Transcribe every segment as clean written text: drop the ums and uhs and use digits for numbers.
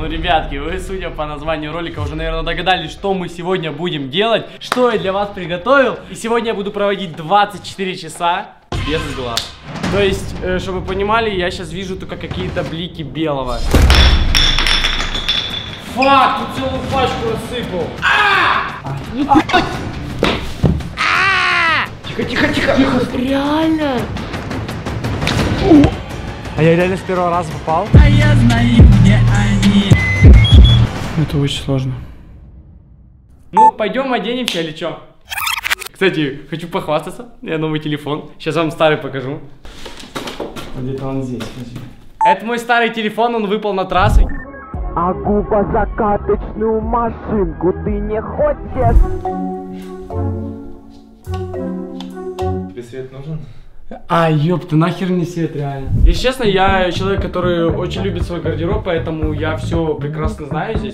ребятки, вы, судя по названию ролика, уже, наверное, догадались, что мы сегодня будем делать, что я для вас приготовил. И сегодня я буду проводить 24 часа без глаз. То есть, чтобы вы понимали, я сейчас вижу только какие-то блики белого. Фак, тут целую пачку рассыпал. Тихо. Реально? А я реально с первого раза попал? А я знаю, где они. Это очень сложно. Ну, пойдем оденемся или что? Кстати, хочу похвастаться. Я новый телефон. Сейчас вам старый покажу. Где-то он здесь. Это мой старый телефон, он выпал на трассу. А губозакаточную машинку ты не хочешь? Тебе свет нужен? А, ёпта, нахер мне свет, реально. Если честно, я человек, который очень любит свой гардероб, поэтому я все прекрасно знаю здесь.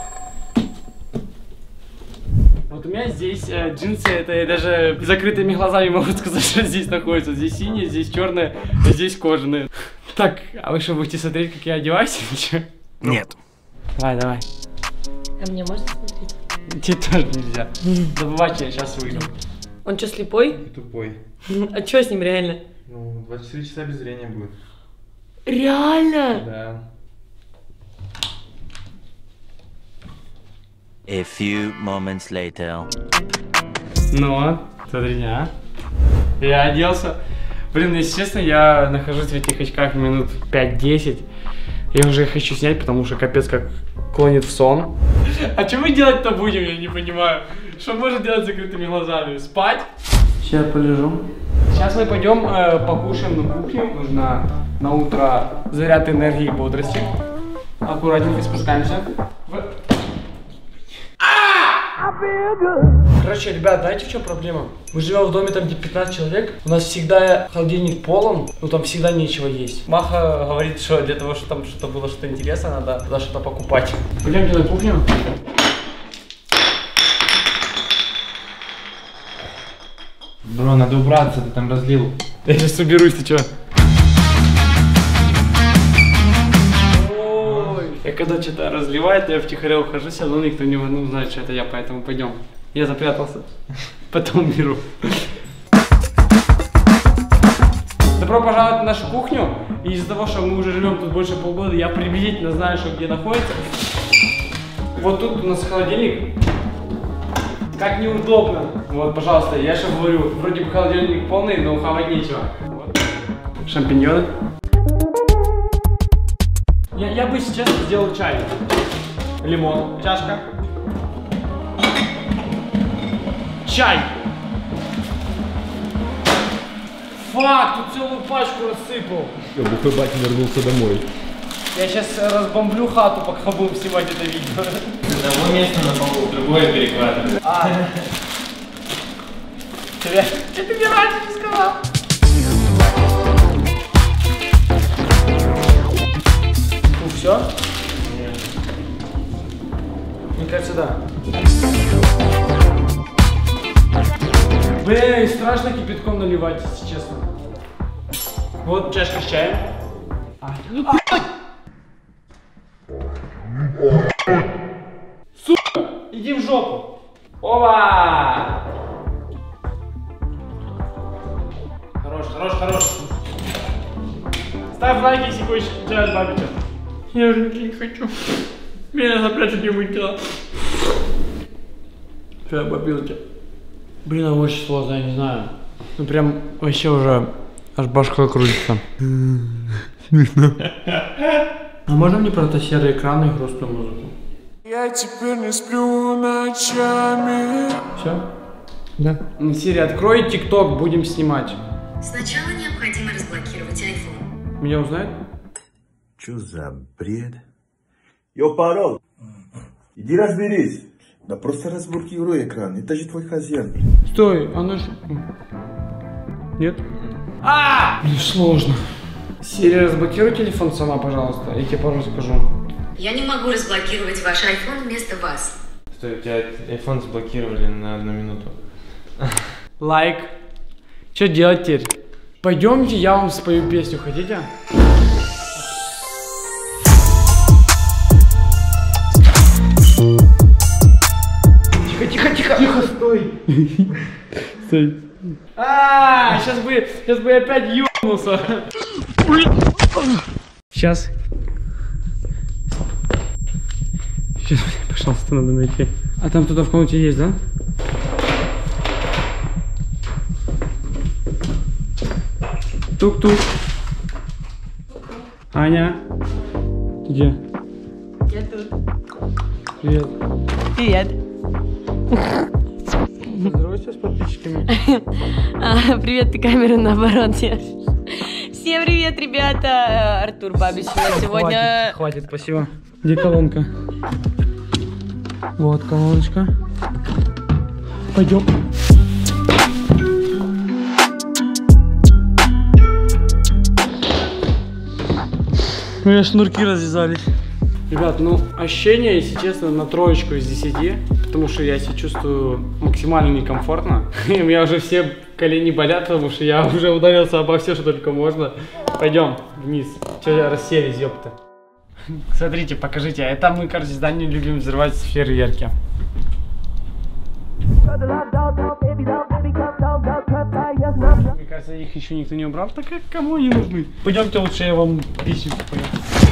Вот у меня здесь джинсы, это я даже закрытыми глазами могу сказать, что здесь находится. Здесь синие, здесь черные, а здесь кожаные. Так, а вы что, будете смотреть, как я одеваюсь? Нет. Давай. А мне можно смотреть? Тебе тоже нельзя. Забывайте, я сейчас выйду. Он что, слепой? Тупой. А что с ним реально? Ну, 24 часа без зрения будет. Реально? Да. A few moments later. Ну, смотрите, а. Я оделся. Блин, если честно, я нахожусь в этих очках минут 5-10. Я уже хочу снять, потому что капец как клонит в сон. А что мы делать-то будем, я не понимаю. Что можно делать с закрытыми глазами? Спать? Сейчас я полежу. Сейчас мы пойдем покушаем на кухню. Нужно на утро заряд энергии и бодрости. Аккуратненько спускаемся. Короче, ребят, знаете, в чем проблема? Мы живем в доме, там где 15 человек. У нас всегда холодильник полон, но там всегда нечего есть. Маха говорит, что для того, чтобы там что-то было, что-то интересное, надо туда что-то покупать. Пойдемте на кухню. Бро, надо убраться, ты там разлил. Я сейчас уберусь, ты чё? Я когда что-то разливает, я втихаря ухожу, все равно никто не узнает, что это я, поэтому пойдем. Я запрятался, потом беру. Добро пожаловать на нашу кухню. И из-за того, что мы уже живем тут больше полгода, я приблизительно знаю, что где находится. Вот тут у нас холодильник. Как неудобно. Вот, пожалуйста, я же говорю, вроде бы холодильник полный, но хавать нечего. Вот. Шампиньоны. Я бы сейчас сделал чай. Лимон, чашка. Чай. Фак, тут целую пачку рассыпал. Бухой батя вернулся домой. Я сейчас разбомблю хату, пока будем снимать это видео. Одного места на полу, другое перекладывает. Это мне раньше не сказал. Ну все? Нет. Мне кажется, да. Блин, страшно кипятком наливать, если честно. Вот чашка с чаем. Сука, иди в жопу. Ова! Хорош. Ставь лайк, если хочешь чай от бабича. Я уже не хочу. Меня запрячут не дела. Что я попил тебя? Блин, очень сложно, я не знаю. Ну прям вообще уже аж башка крутится. Смешно. А можно мне про это серый экран и грустную музыку? Я теперь не сплю ночами. Все? Да. Сири, открой ТикТок, будем снимать. Сначала необходимо разблокировать iPhone. Меня узнают? Чё за бред? Yo, парол! Иди разберись. Да просто разблокируй экран, это же твой хозяин. Стой, оно же... Нет? Блин, сложно. Сири, разблокируй телефон сама, пожалуйста. Я тебе пару скажу. Я не могу разблокировать ваш iPhone вместо вас. Стой, у тебя iPhone заблокировали на 1 минуту. Лайк. Что делать теперь? Пойдемте, я вам спою песню, хотите? Стой! Стой. Сейчас бы я опять ёбнулся. Сейчас. Сейчас, пожалуйста, надо найти. А там кто-то в комнате есть, да? Тук-тук. Аня. Ты где? Я тут. Привет. Привет. Поздоровайся с подписчиками. Привет, ты камеру наоборот делаешь. Всем привет, ребята. Артур Бабич у нас сегодня... Хватит, спасибо. Где колонка? Вот колоночка. Пойдем. У меня шнурки развязались. Ребят, ну ощущение, если честно, на 3 из 10, потому что я себя чувствую максимально некомфортно. И у меня уже все колени болят, потому что я уже ударился обо все, что только можно. Пойдем вниз. Че расселись, ёпта. Смотрите, покажите. Это мы, короче, здание любим взрывать фейерверки. Мне кажется, их еще никто не убрал, так как кому они нужны? Пойдемте лучше, я вам песню спою.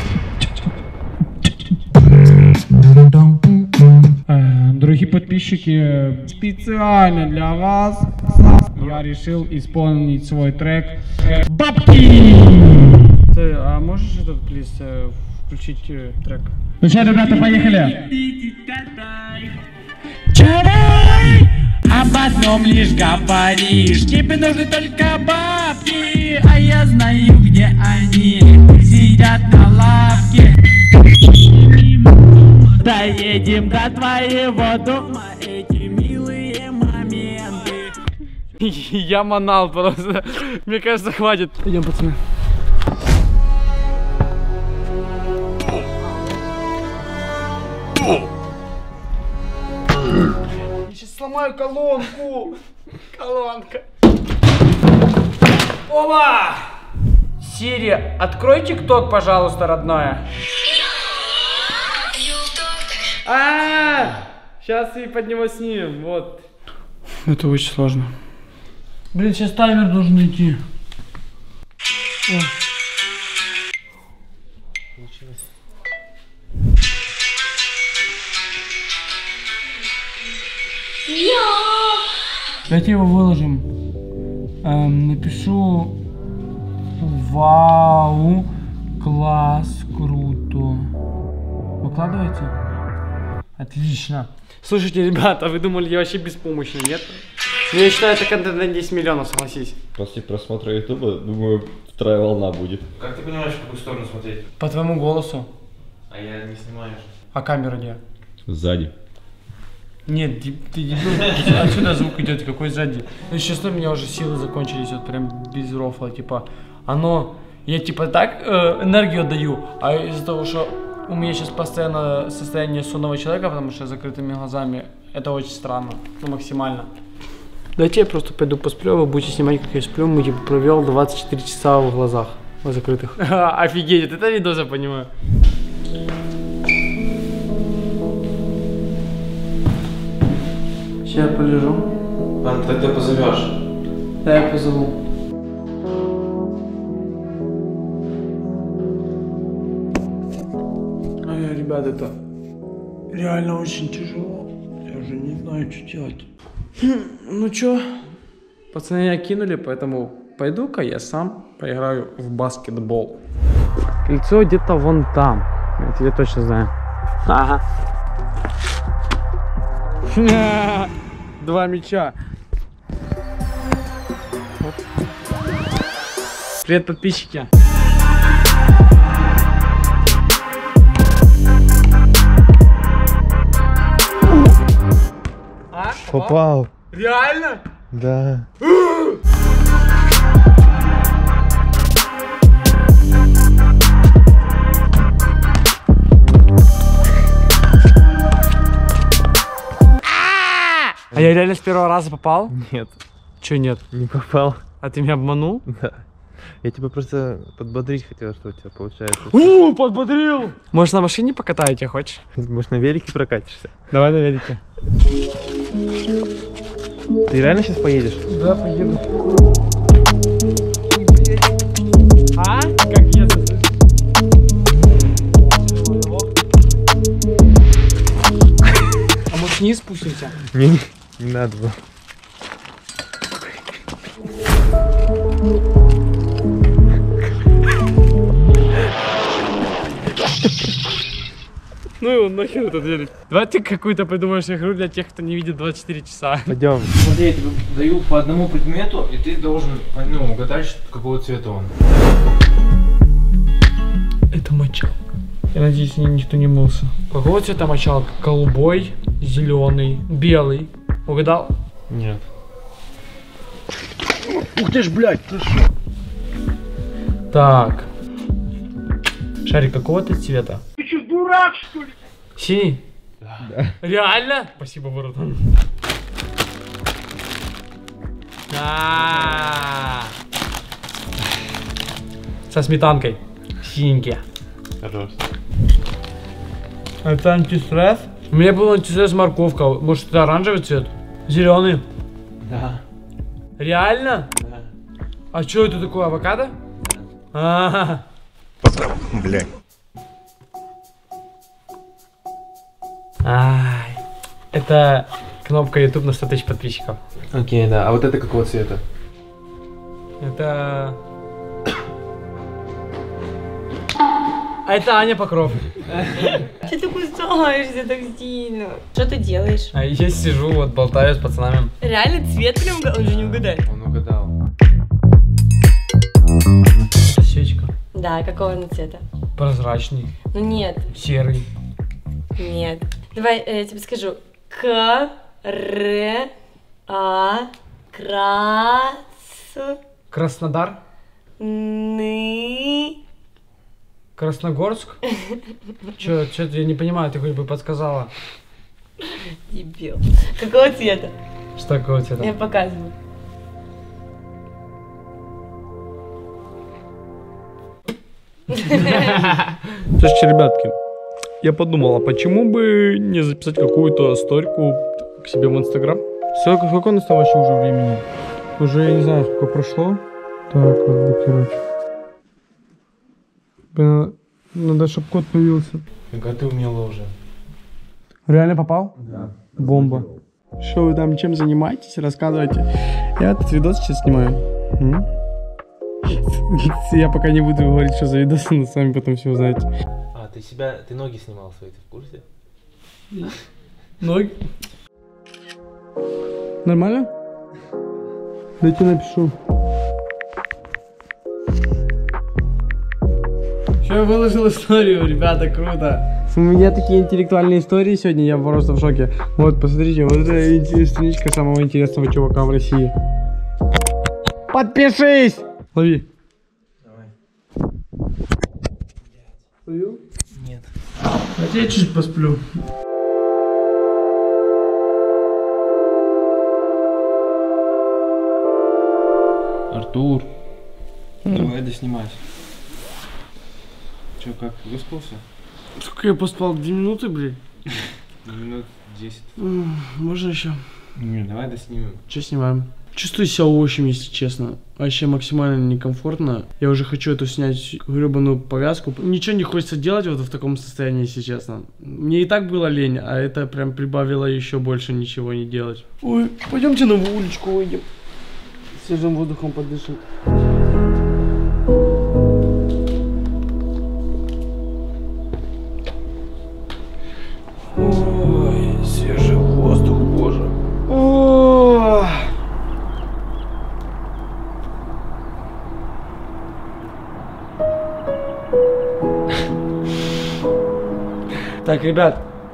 Дорогие подписчики, специально для вас я решил исполнить свой трек «Бабки». Ты, а можешь этот, плиз, включить трек? Ну что, ребята, поехали! Об одном лишь говоришь, тебе нужны только бабки, а я знаю, где они сидят на лавке. Доедем до твоего дома, эти милые моменты. Я манал просто. Мне кажется, хватит. Идем, пацаны. Я сейчас сломаю колонку. Колонка. Оба! Сири, открой ТикТок, пожалуйста, родная. Сейчас и под него снимем, вот. Это очень сложно. Блин, сейчас таймер должен идти. Получилось. Давайте его выложим. Напишу: вау, класс, круто. Выкладывайте? Отлично. Слушайте, ребята, вы думали, я вообще беспомощный, нет? Ну, я считаю, это контент на 10 миллионов, согласись. После просмотра ютуба, думаю, вторая волна будет. Как ты понимаешь, в какую сторону смотреть? По твоему голосу. А я не снимаю же. А камера где? Сзади. Нет, ты дебил, отсюда звук идет, какой сзади. Ну, честно, у меня уже силы закончились, вот прям без рофла, типа, оно, я типа так энергию даю, а из-за того, что у меня сейчас постоянно состояние сонного человека, потому что с закрытыми глазами, это очень странно, ну, максимально. Давайте я просто пойду посплю, вы будете снимать, как я сплю, мы типа провел 24 часа в глазах, в закрытых. Офигеть, это видос, я понимаю. Сейчас я полежу. Ладно, тогда позовешь. Да, я позову. Ребят, это реально очень тяжело. Я уже не знаю, что делать. Ну чё, пацаны меня кинули, поэтому пойду-ка я сам поиграю в баскетбол. Кольцо где-то вон там. Это я точно знаю. Ага. 2 мяча. Привет, подписчики. Попал. Реально? Да. А я реально с первого раза попал? Нет. Чё нет? Не попал. А ты меня обманул? Да. Я тебя просто подбодрить хотел, что у тебя получается. Подбодрил! Может, на машине покатаю тебя, хочешь? Может, на велике прокатишься? Давай на велике. Ты реально сейчас поедешь? Да, поеду. А? Как еду? А может вниз спустимся? Не надо было. Ну и он нахер этот велик. Давай ты какую-то придумаешь игру для тех, кто не видит 24 часа. Пойдем. Смотри, я тебе даю по одному предмету, и ты должен угадать, какого цвета он. Это мочалка. Я надеюсь, никто не мылся. Какого цвета мочалка? Голубой, зеленый, белый. Угадал? Нет. Ух ты ж, блядь, ты шо? Так. Шарик какого ты цвета? Ты что, дурак, что ли? Синий? Да. Реально? Спасибо, братан. Со сметанкой. Синенькие. Хорош. Это антистресс? У меня был антистресс морковка. Может, это оранжевый цвет? Зеленый? Да. Реально? Да. А что это такое, авокадо? А-а-а. Блядь. Ай, это кнопка YouTube на 100 тысяч подписчиков. Окей, да. А вот это какого цвета? Это... А это Аня Покров. Что ты кусаешься так сильно? Что ты делаешь? А я сижу, вот болтаю с пацанами. Реально цвет прям он же не угадает. Он угадал. Это свечка. Да, какого она цвета? Прозрачный. Ну нет, Серый. нет. Давай я тебе скажу. Краснодар? Красногорск? Чё, я не понимаю, ты хоть бы подсказала. Дебил. Какого цвета? Что какого цвета? Я показываю. Слушайте, ребятки, я подумал, а почему бы не записать какую-то сторику к себе в Инстаграм? Сколько у нас там вообще уже времени? Уже я не знаю, сколько прошло. Так, разблокировать. Блин, надо, чтобы код появился. Как ты умела уже? Реально попал? Да. Бомба. Что вы там чем занимаетесь? Рассказывайте. Я этот видос сейчас снимаю. Я пока не буду говорить, что за видос, но сами потом все узнаете. А, ты ноги снимал свои, ты в курсе? Ноги? Нормально? Дайте напишу. Все, я выложил историю, ребята, круто. У меня такие интеллектуальные истории сегодня, я просто в шоке. Вот, посмотрите, вот это страничка самого интересного чувака в России. Подпишись! Лови. Давай. Ловил? Нет. А я чуть посплю. Артур, давай доснимать. Че, как, выспался? Сколько я поспал? 2 минуты, блин? Минут 10. Можно еще? Не, давай доснимем. Что снимаем? Чувствую себя овощем, если честно. Вообще максимально некомфортно. Я уже хочу эту снять гребаную повязку. Ничего не хочется делать вот в таком состоянии, если честно. Мне и так было лень, а это прям прибавило еще больше ничего не делать. Ой, пойдемте на уличку выйдем. Свежим воздухом подышим. Ой, свежий воздух, боже. О! Так, ребят,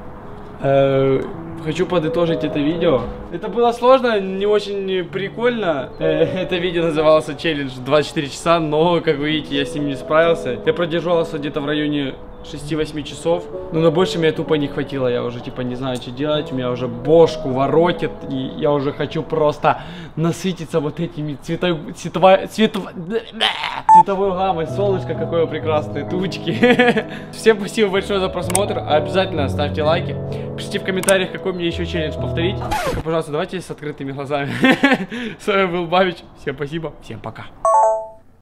хочу подытожить это видео. Это было сложно, не очень прикольно. Это видео называлось челлендж 24 часа, но, как вы видите, я с ним не справился. Я продержался где-то в районе 6-8 часов. Но на больше меня тупо не хватило. Я уже типа не знаю, что делать. У меня уже бошку воротит. И я уже хочу просто насытиться вот этими цветовой гаммой. Солнышко какое прекрасное, тучки. Всем спасибо большое за просмотр. Обязательно ставьте лайки. Пишите в комментариях, какой мне еще челлендж повторить. Только, пожалуйста, давайте с открытыми глазами. С вами был Бабич. Всем спасибо. Всем пока.